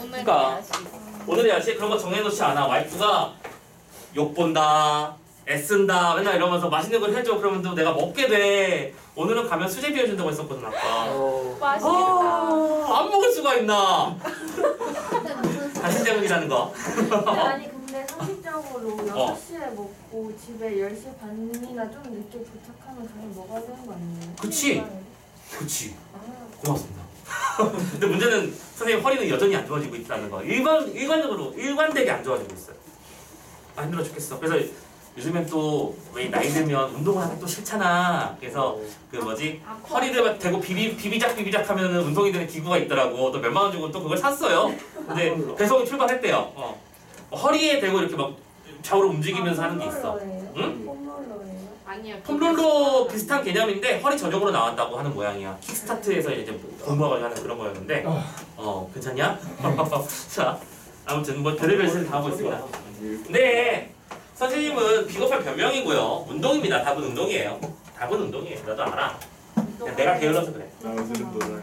그러니까 오늘의 야식 그런 거 정해놓지 않아. 와이프가 욕본다, 애쓴다 맨날 이러면서 맛있는 걸 해줘. 그러면 또 내가 먹게 돼. 오늘은 가면 수제 비워준다고 했었거든 아까. 맛있겠다. 안 먹을 수가 있나. 근데 무슨 당신 때문이라는 거. 아니 근데 상식적으로 6시에 먹고 집에 10시 반이나 좀 늦게 도착하면 당연히 먹어야 되는 거 아니에요? 그치? 그치. 고맙습니다. 근데 문제는 선생님 허리는 여전히 안 좋아지고 있다는 거. 일관되게 안 좋아지고 있어요. 아 힘들어 죽겠어. 그래서 요즘엔 또 왜 나이 들면 운동을 하기 또 싫잖아. 그래서 그 뭐지 허리를 막 대고 비비작 하면은 운동이 되는 기구가 있더라고. 또 몇만 원 주고 또 그걸 샀어요. 근데 배송이 출발했대요. 허리에 대고 이렇게 막 좌우로 움직이면서 하는 게 있어. 응? 폼롤러예요? 아니야. 폼롤러 비슷한 개념인데 허리 전용으로 나왔다고 하는 모양이야. 킥스타트에서 이제 공부하고 하는 그런 거였는데 괜찮냐? 자 아무튼 뭐 별의별 짓을 다 하고 있습니다. 네 선생님은 비겁한 변명이고요. 운동입니다. 답은 운동이에요. 답은 운동이에요. 나도 알아. 그냥 내가 게을러서 그래. 나 요즘 놀아.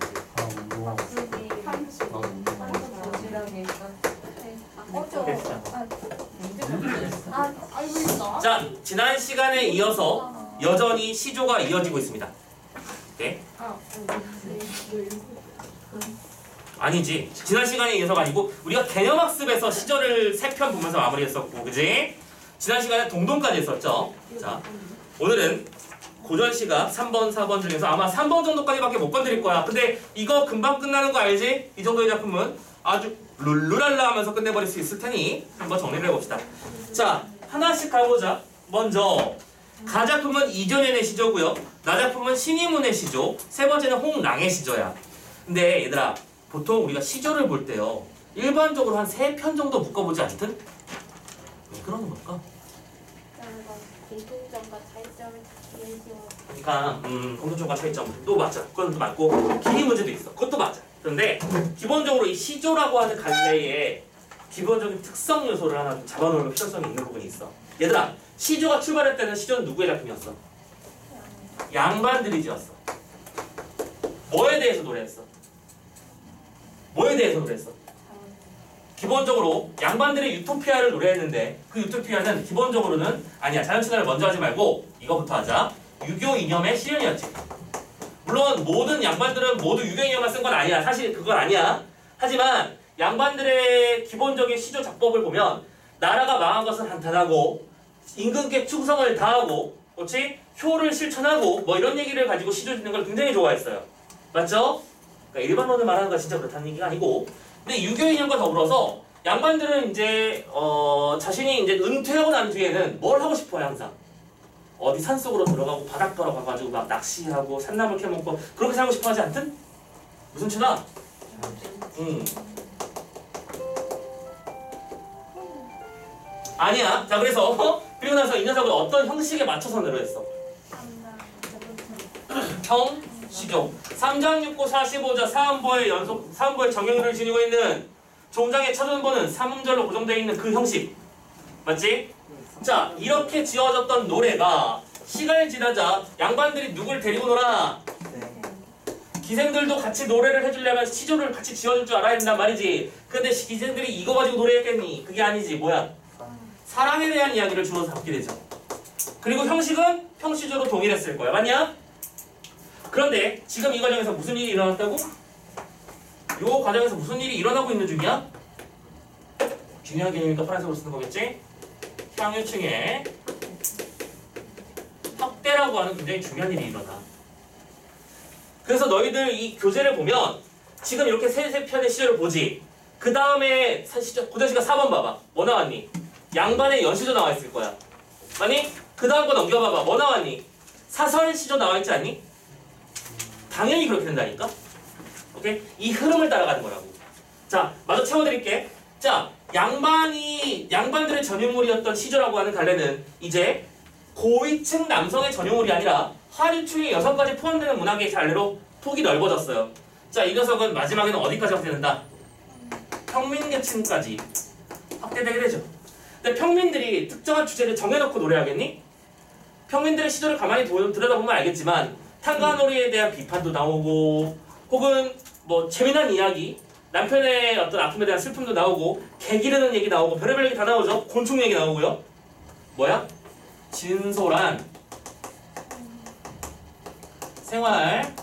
자 지난 시간에 이어서 여전히 시조가 이어지고 있습니다. 네? 아니지. 지난 시간에 이어서가 아니고 우리가 개념학습에서 시조를 3편 보면서 마무리했었고 그지? 지난 시간에 동동까지 했었죠. 자 오늘은 고전시가 3번, 4번 중에서 아마 3번 정도까지밖에 못 건드릴 거야. 근데 이거 금방 끝나는 거 알지? 이 정도의 작품은 아주 룰루랄라 하면서 끝내버릴 수 있을 테니 한번 정리를 해봅시다. 자 하나씩 가보자. 먼저 가작품은 이전연의 시조고요. 나작품은 신이문의 시조. 세 번째는 홍랑의 시조야. 근데 얘들아 보통 우리가 시조를 볼 때요 일반적으로 한 3편 정도 묶어보지 않든? 왜 그러는 걸까? 공통점과 차이점을 찾기 위해서 그러니까 공통점과 차이점도 맞아. 그건 맞고 길이 문제도 있어. 그것도 맞아. 그런데 기본적으로 이 시조라고 하는 갈래에 기본적인 특성 요소를 하나 잡아놓을 필요성이 있는 부분이 있어. 얘들아 시조가 출발할 때는 시조는 누구의 작품이었어? 양반들이 지었어. 뭐에 대해서 노래했어? 뭐에 대해서 노래했어? 기본적으로 양반들의 유토피아를 노래했는데 그 유토피아는 기본적으로는 아니야. 자연친화를 먼저 하지 말고 이거부터 하자. 유교 이념의 실현이었지. 물론 모든 양반들은 모두 유교 이념만 쓴 건 아니야. 사실 그건 아니야. 하지만 양반들의 기본적인 시조 작법을 보면 나라가 망한 것은 한탄하고 임금께 충성을 다하고 그렇지? 효를 실천하고 뭐 이런 얘기를 가지고 시조 짓는 걸 굉장히 좋아했어요. 맞죠? 그러니까 일반론을 말하는 건 진짜 그렇다는 얘기가 아니고 근데 유교 이념과 더불어서 양반들은 이제 자신이 이제 은퇴하고 난 뒤에는 뭘 하고 싶어요 항상 어디 산속으로 들어가고 바닷가로 가가지고 막 낚시하고 산나물 캐먹고 그렇게 살고 싶어 하지 않든? 무슨 추나? 아니야. 자 그래서 그리고 나서 이 녀석을 어떤 형식에 맞춰서 노래했어? 형, 시조 3장 6고 45자 사음보의 정형을 지니고 있는 종장의 첫 음보는 삼음절로 고정되어 있는 그 형식 맞지? 자 이렇게 지어졌던 노래가 시간이 지나자 양반들이 누굴 데리고 놀아? 기생들도 같이 노래를 해주려면 시조를 같이 지어줄 줄 알아야 된단 말이지. 근데 기생들이 이거 가지고 노래했겠니? 그게 아니지. 뭐야? 사랑에 대한 이야기를 주로 담게 되죠. 그리고 형식은 형시조로 동일했을 거야. 맞냐? 그런데 지금 이 과정에서 무슨 일이 일어났다고? 이 과정에서 무슨 일이 일어나고 있는 중이야? 중요한 개념이니까 파란색으로 쓰는 거겠지? 향유층에 확대라고 하는 굉장히 중요한 일이 일어나. 그래서 너희들 이 교재를 보면 지금 이렇게 세 편의 시조를 보지. 그 다음에 고전시가 4번 봐봐. 뭐 나왔니? 양반의 연시조 나와 있을 거야. 아니? 그 다음 거 넘겨봐봐. 뭐 나왔니? 사설시조 나와 있지 않니? 당연히 그렇게 된다니까? 오케이? 이 흐름을 따라가는 거라고. 자, 마저 채워드릴게. 자, 양반들의 전유물이었던 시조라고 하는 갈래는 이제 고위층 남성의 전유물이 아니라 하류층의 여성까지 포함되는 문학의 갈래로 폭이 넓어졌어요. 자, 이 녀석은 마지막에는 어디까지 확대된다? 평민계층까지 확대되게 되죠. 근데 평민들이 특정한 주제를 정해놓고 노래하겠니? 평민들의 시조를 가만히 들여다보면 알겠지만 탄가놀이에 대한 비판도 나오고 혹은 뭐 재미난 이야기 남편의 어떤 아픔에 대한 슬픔도 나오고 개 기르는 얘기 나오고 별의별 얘기 다 나오죠. 곤충 얘기 나오고요. 뭐야? 진솔한 생활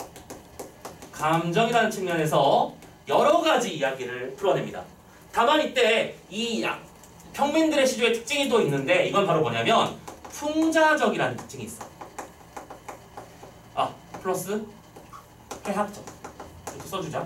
감정이라는 측면에서 여러 가지 이야기를 풀어냅니다. 다만 이때 이 평민들의 시조의 특징이 또 있는데 이건 바로 뭐냐면 풍자적이라는 특징이 있어. 플러스 해학적 이렇게 써주자.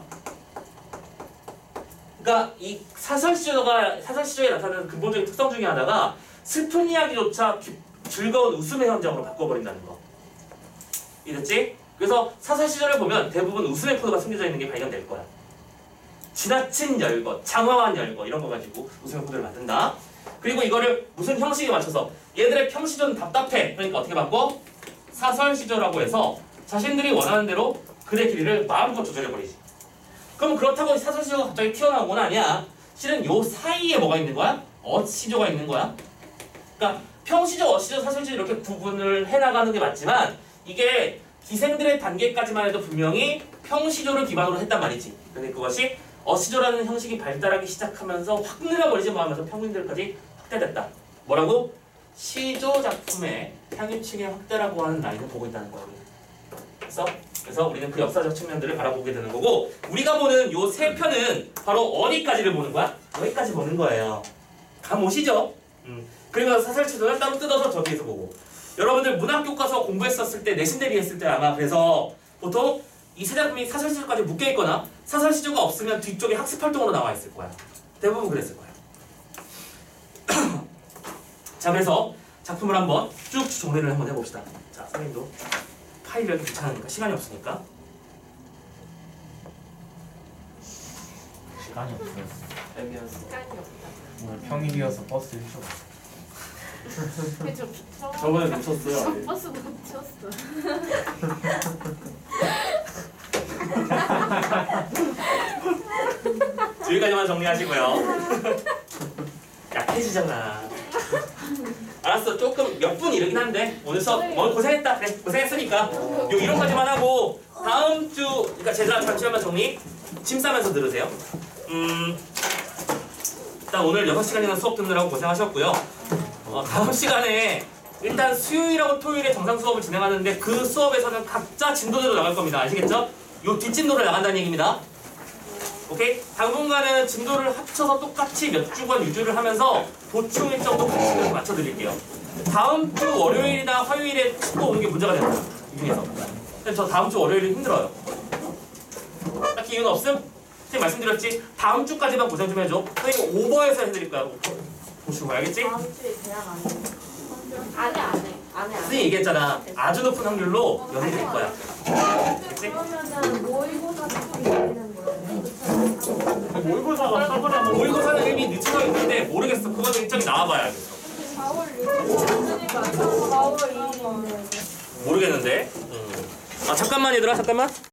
그러니까 이 사설시조에 나타나는 근본적인 특성 중에 하나가 슬픈 이야기조차 즐거운 웃음의 현장으로 바꿔버린다는 거. 이랬지? 그래서 사설시조를 보면 대부분 웃음의 코드가 숨겨져 있는 게 발견될 거야. 지나친 열거, 장황한 열거 이런 거 가지고 웃음의 코드를 만든다. 그리고 이거를 무슨 형식에 맞춰서 얘들의 평시조는 답답해. 그러니까 어떻게 바꿔? 사설시조라고 해서 자신들이 원하는 대로 글의 길이를 마음껏 조절해버리지. 그럼 그렇다고 사설시조가 갑자기 튀어나온 건 아니야. 실은 요 사이에 뭐가 있는 거야? 어시조가 있는 거야. 그러니까 평시조, 어시조, 사설시조 이렇게 구분을 해나가는 게 맞지만 이게 기생들의 단계까지만 해도 분명히 평시조를 기반으로 했단 말이지. 근데 그것이 어시조라는 형식이 발달하기 시작하면서 확 늘어버리지 하면서 평민들까지 확대됐다. 뭐라고? 시조 작품의 향유층의 확대라고 하는 라인을 보고 있다는 거야. 그래서 우리는 그 역사적 측면들을 바라보게 되는 거고 우리가 보는 요 세 편은 바로 어디까지를 보는 거야? 여기까지 보는 거예요. 감 오시죠? 그리고 사설시조는 따로 뜯어서 저기에서 보고 여러분들 문학교과서 공부했었을 때 내신 대비했을 때 아마 그래서 보통 이 세 작품이 사설시조까지 묶여있거나 사설시조가 없으면 뒤쪽에 학습활동으로 나와 있을 거야. 대부분 그랬을 거야. 자 그래서 작품을 한번 쭉 정리를 한번 해봅시다. 자 선생님도 파일이 이렇게 귀찮으니까 시간이 없으니까 시간이 없어요. 시간이 없다. 오늘 평일이어서 버스 일쇼. 저번에 놓쳤어요. 버스 놓쳤어. 여기까지만 정리하시고요. 약해지잖아. 알았어. 조금 몇 분 이르긴 한데 오늘 수업 고생했다. 그래 고생했으니까 요 이론까지만 하고 다음 주 그러니까 제가 잠시만 정리 침 싸면서 들으세요. 일단 오늘 6시간이나 수업 듣느라고 고생하셨고요. 다음 시간에 일단 수요일하고 토요일에 정상 수업을 진행하는데 그 수업에서는 각자 진도대로 나갈 겁니다. 아시겠죠? 요 뒷진도를 나간다는 얘기입니다. 오케이? 당분간은 진도를 합쳐서 똑같이 몇 주간 유지를 하면서 보충 일정도 같이 맞춰드릴게요. 다음 주 월요일이나 화요일에 또 오는 게 문제가 됩니다. 이 중에서. 그래서 저 다음 주 월요일은 힘들어요. 딱히 이유는 없음? 선생님 말씀드렸지? 다음 주까지만 고생 좀 해줘. 선생님 오버해서 해드릴 거야. 보시고 알겠지? 다음 주에 대학 안 해. 안 해. 선생님 얘기했잖아. 아주 높은 확률로 연애될 거야. 알겠지? 그러면은 모의고사 좀 있는 거예요. 모의고사가 사거나 모의고사는 이미 늦춰져 있는데 모르겠어. 그거는 일정이 나와봐야 돼. 4월 6일 4월 2일인데 모르겠는데. 잠깐만 얘들아 잠깐만.